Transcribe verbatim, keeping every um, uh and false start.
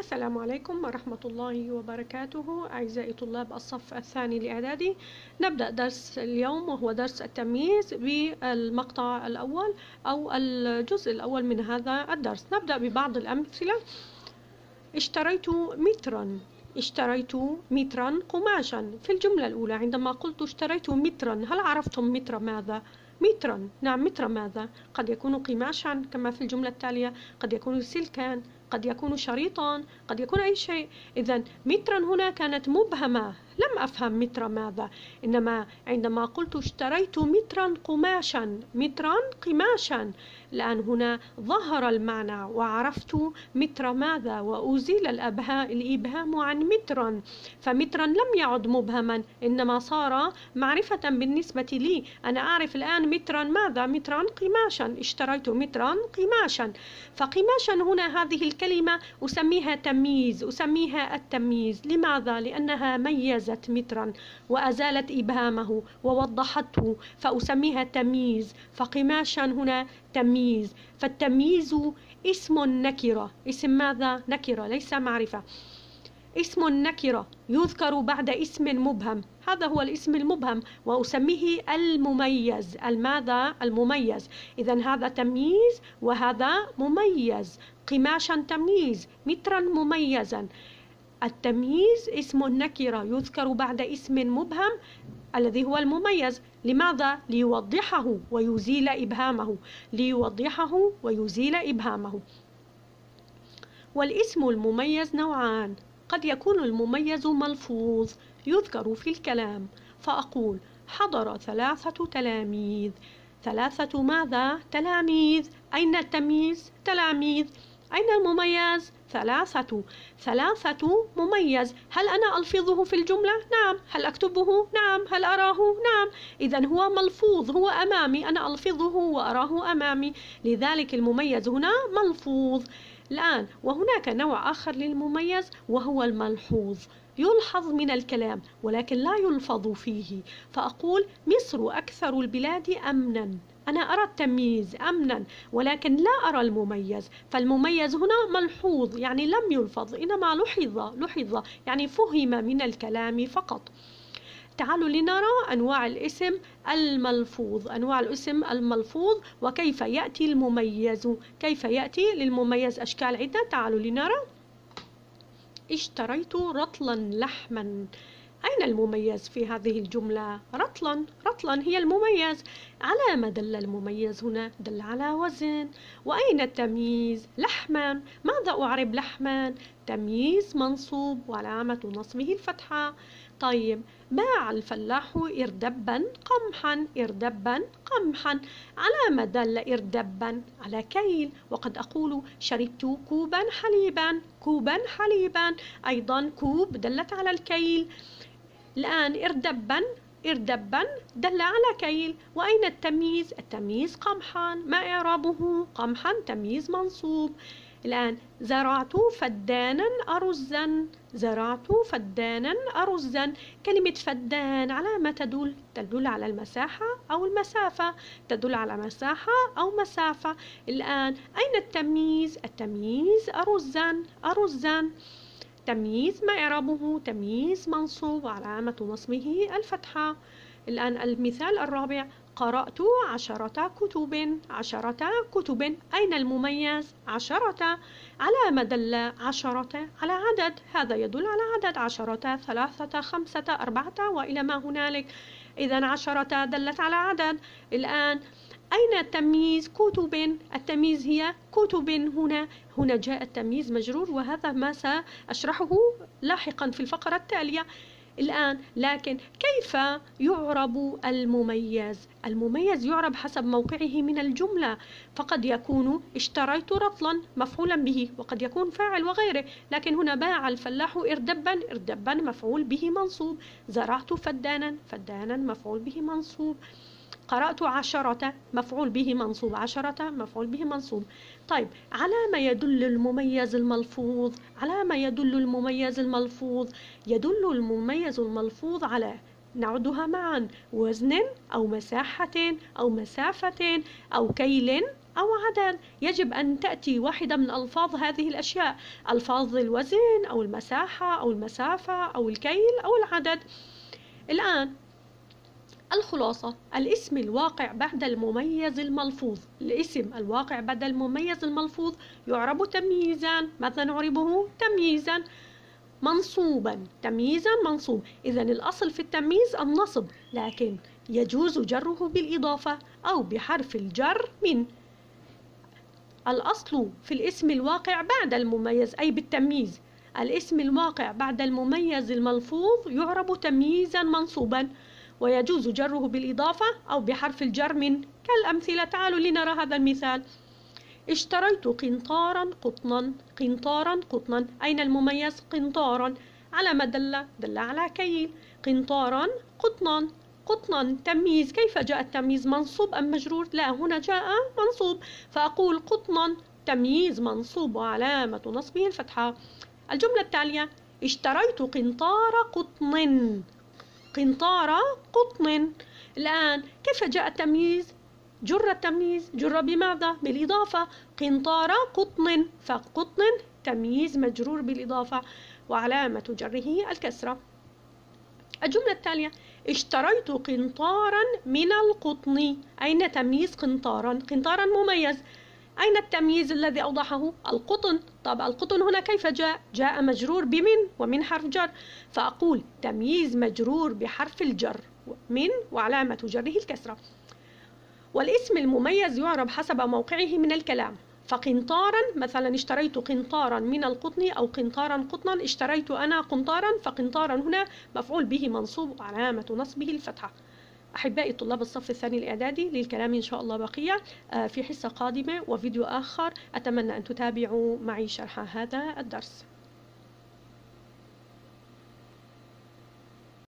السلام عليكم ورحمة الله وبركاته. أعزائي طلاب الصف الثاني الإعدادي، نبدأ درس اليوم وهو درس التمييز بالمقطع الأول أو الجزء الأول من هذا الدرس. نبدأ ببعض الأمثلة. اشتريت مترا. اشتريت مترا قماشا. في الجملة الأولى عندما قلت اشتريت مترا، هل عرفتم متر ماذا؟ مترا، نعم، متر ماذا؟ قد يكون قماشا كما في الجملة التالية، قد يكون سلكا، قد يكون شريطا، قد يكون أي شيء. إذا مترا هنا كانت مبهمة، لم أفهم متر ماذا، إنما عندما قلت اشتريت مترا قماشا، مترا قماشا، الآن هنا ظهر المعنى وعرفت متر ماذا، وأزيل الإبهام عن مترا، فمترا لم يعد مبهما، إنما صار معرفة بالنسبة لي. أنا أعرف الآن مترا ماذا، مترا قماشا، اشتريت مترا قماشا. فقماشا هنا هذه الكلمة أسميها تمييز، أسميها التمييز. لماذا؟ لأنها ميزت مترا وأزالت إبهامه ووضحته، فأسميها تمييز. فقماشا هنا تمييز. فالتمييز اسم نكرة. اسم ماذا؟ نكرة، ليس معرفة. اسم نكرة يذكر بعد اسم مبهم، هذا هو الاسم المبهم، وأسميه المميز. الماذا؟ المميز. إذن هذا تمييز وهذا مميز. قماشا تمييز، مترا مميزا. التمييز اسم نكرة يذكر بعد اسم مبهم الذي هو المميز. لماذا؟ ليوضحه ويزيل إبهامه، ليوضحه ويزيل إبهامه. والاسم المميز نوعان، قد يكون المميز ملفوظ يذكر في الكلام، فأقول حضر ثلاثة تلاميذ. ثلاثة ماذا؟ تلاميذ. أين التمييز؟ تلاميذ. أين المميز؟ ثلاثة. ثلاثة مميز. هل أنا ألفظه في الجملة؟ نعم. هل أكتبه؟ نعم. هل أراه؟ نعم. إذن هو ملفوظ، هو أمامي، أنا ألفظه وأراه أمامي، لذلك المميز هنا ملفوظ. الآن وهناك نوع آخر للمميز وهو الملحوظ، يلحظ من الكلام ولكن لا يلفظ فيه، فأقول مصر أكثر البلاد أمنا. أنا أرى التمييز أمنا ولكن لا أرى المميز، فالمميز هنا ملحوظ يعني لم يلفظ، إنما لحظ، لحظ يعني فهم من الكلام فقط. تعالوا لنرى أنواع الاسم الملفوظ، أنواع الاسم الملفوظ وكيف يأتي المميز. كيف يأتي للمميز أشكال عدة. تعالوا لنرى. اشتريت رطلا لحما. أين المميز في هذه الجملة؟ رطلا، رطلا هي المميز. على ما دل المميز هنا؟ دل على وزن. وأين التمييز؟ لحما. ماذا أعرب لحما؟ تمييز منصوب وعلامة نصبه الفتحة. طيب، باع الفلاح إردبا قمحا. إردبا قمحا، على ما دل إردبا؟ على كيل. وقد أقول شربت كوبا حليبا. كوبا حليبا، أيضا كوب دلت على الكيل. الآن إردبا، إردبا دل على كيل. وأين التمييز؟ التمييز قمحا. ما إعرابه؟ قمحا تمييز منصوب. الآن زرعت فدانا أرزا. زرعت فدانا أرزا. كلمة فدان على ما تدل؟ تدل على المساحة أو المسافة، تدل على مساحة أو مسافة. الآن أين التمييز؟ التمييز أرزا. أرزا تمييز. ما إعرابه؟ تمييز منصوب وعلامة نصبه الفتحة. الآن المثال الرابع. قرأت عشرة كتب. عشرة كتب، أين المميز؟ عشرة. على ما دل عشرة؟ على عدد، هذا يدل على عدد، عشرة، ثلاثة، خمسة، أربعة وإلى ما هنالك. إذن عشرة دلت على عدد. الآن أين التمييز؟ كتب. التمييز هي كتب. هنا هنا جاء التمييز مجرور، وهذا ما سأشرحه لاحقا في الفقرة التالية. الآن لكن كيف يعرب المميز؟ المميز يعرب حسب موقعه من الجملة، فقد يكون اشتريت رطلا مفعولا به، وقد يكون فاعل وغيره، لكن هنا باع الفلاح إردبا. إردبا مفعول به منصوب. زرعت فدانا. فدانا مفعول به منصوب. قرأت عشرة مفعول به منصوب. عشرة مفعول به منصوب. طيب، على ما يدل المميز الملفوظ؟ على ما يدل المميز الملفوظ؟ يدل المميز الملفوظ على، نعدها معا، وزن أو مساحة أو مسافة أو كيل أو عدد. يجب أن تأتي واحدة من ألفاظ هذه الأشياء، ألفاظ الوزن أو المساحة أو المسافة أو الكيل أو العدد. الآن الخلاصة: الاسم الواقع بعد المميز الملفوظ، الاسم الواقع بعد المميز الملفوظ يعرب تمييزا. ماذا نعربه؟ تمييزا منصوبا. تمييزا منصوب. إذن الأصل في التمييز النصب، لكن يجوز جره بالإضافة أو بحرف الجر من. الأصل في الاسم الواقع بعد المميز أي بالتمييز، الاسم الواقع بعد المميز الملفوظ يعرب تمييزا منصوبا، ويجوز جره بالإضافة أو بحرف الجر من. كالأمثلة، تعالوا لنرى هذا المثال: اشتريت قنطارا قطنا. قنطارا قطنا، أين المميز؟ قنطارا. على ما دل؟ دل على كيل. قنطارا قطنا. قطنا تمييز. كيف جاء التمييز؟ منصوب أم مجرور؟ لا، هنا جاء منصوب، فأقول قطنا تمييز منصوب وعلامة نصبه الفتحة. الجملة التالية: اشتريت قنطار قطن. قنطار قطن. الآن كيف جاء التمييز؟ جر التمييز. جر بماذا؟ بالإضافة. قنطار قطن، فقطن تمييز مجرور بالإضافة وعلامة جره الكسرة. الجملة التالية: اشتريت قنطارا من القطن. أين تمييز قنطارا؟ قنطارا مميز. أين التمييز الذي أوضحه؟ القطن. طب القطن هنا كيف جاء؟ جاء مجرور بمن ومن حرف جر، فأقول تمييز مجرور بحرف الجر من وعلامة جره الكسرة. والاسم المميز يعرب حسب موقعه من الكلام. فقنطارا مثلا اشتريت قنطارا من القطن أو قنطارا قطنا. اشتريت أنا قنطارا، فقنطارا هنا مفعول به منصوب وعلامة نصبه الفتحة. أحبائي طلاب الصف الثاني الإعدادي، للكلام إن شاء الله بقية في حصة قادمة وفيديو آخر. أتمنى أن تتابعوا معي شرح هذا الدرس.